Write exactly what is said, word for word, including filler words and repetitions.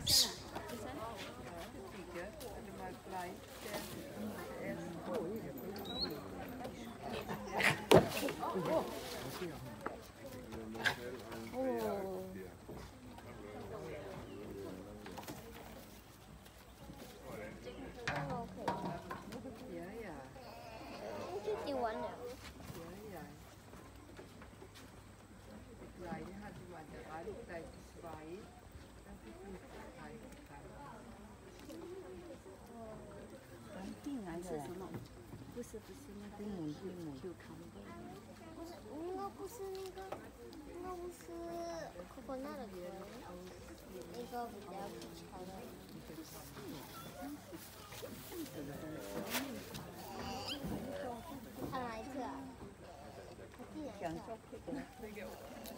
你完了。 是什么？不是不是那个 Q 康贝。 不是，那不是那个，那不是 coconut 的歌，那个比较长的。看哪一次啊？我竟然想。